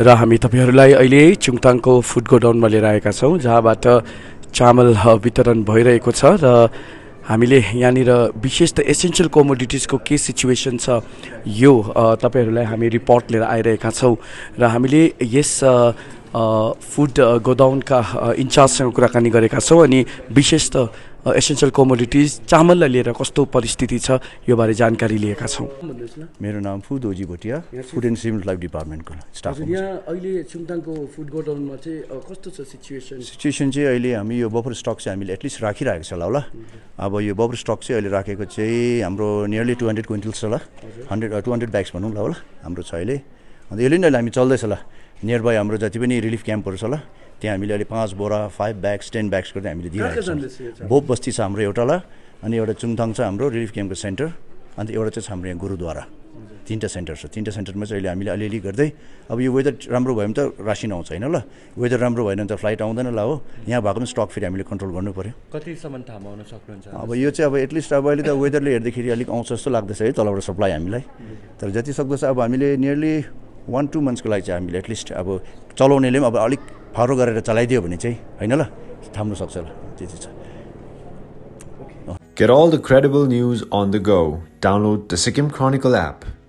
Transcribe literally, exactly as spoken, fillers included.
र हामी तपाईहरुलाई अहिले चुङथाङको फुड गोडाउनमा लिएर आएका छौं जहाँबाट चामल वितरण भइरहेको छ र हामीले यहाँनिर विशेष त एसेन्शियल कमोडिटिजको के सिचुएसन छ यो तपाईहरुलाई हामी रिपोर्ट लिएर आइरहेका छौं र हामीले यस फुड गोडाउनका इन्चार्जसँग कुराकानी गरेका छौं अनि विशेष त एसेन्शियल कमोडिटिज चामललाई लिएर कस्तो परिस्थिति छ यो बारे जानकारी लिएका छौं। मेरो नाम Phudoji Bhutia, food and civil life डिपार्टमेन्टको स्टाफ हुँ। यहाँ अहिले चुङथाङको फुड गोडाउनमा चाहिँ कस्तो छ सिचुएसन? सिचुएसन चाहिँ अहिले हामी यो बफर स्टक चाहिँ हामीले एटलिस्ट राखिरहेको छ ल। अब यो बफर स्टक चाहिँ अहिले राखेको चाहिँ हाम्रो नियरली टू हन्ड्रेड क्विन्टल्स छ ल, हन्ड्रेड टू हन्ड्रेड ब्याग्स भनौँ ल होला हाम्रो छ अहिले। अन्त यसले नै हामी चल्दैछ ल। नियर बाई हाम्रो जति पनि रिलिफ क्याम्पहरू छ ल त्यहाँ हामीले अहिले पाँच बोरा फाइभ ब्याग्स टेन ब्याग्स गर्दै हामीले दिइरहेको छौँ। बोप बस्ती छ हाम्रो एउटा ल, अनि एउटा चुङथाङ छ हाम्रो रिलिफ क्याम्पको सेन्टर, अन्त एउटा चाहिँ छ हाम्रो यहाँ गुरुद्वारा। तीनटा सेन्टर छ, तीनटा सेन्टरमा चाहिँ अहिले हामीले अलिअलि गर्दै अब यो वेदर राम्रो भयो भने त रासिन आउँछ होइन ल, वेदर राम्रो भएन भने त फ्लाइट आउँदैन ल हो। यहाँ भएको पनि स्टक फेरि हामीले कन्ट्रोल गर्नु पर्यो। कतिसम्म थाहा पाउन सक्नुहुन्छ? अब यो चाहिँ अब एटलिस्ट अब अहिले त वेदरले हेर्दाखेरि अलिक आउँछ जस्तो लाग्दैछ है तलबाट सप्लाई हामीलाई, तर जति सक्दो छ अब हामीले नियरली वान टू मन्थ्सको लागि चाहिँ हामीले एटलिस्ट अब चलाउनेले पनि अब अलिक फरो गरेर चलाइदियो भने चाहिँ होइन ल थाम्नु सक्छ ल, त्यति छ। Get all the credible news on the go. Download the Sikkim Chronicle app.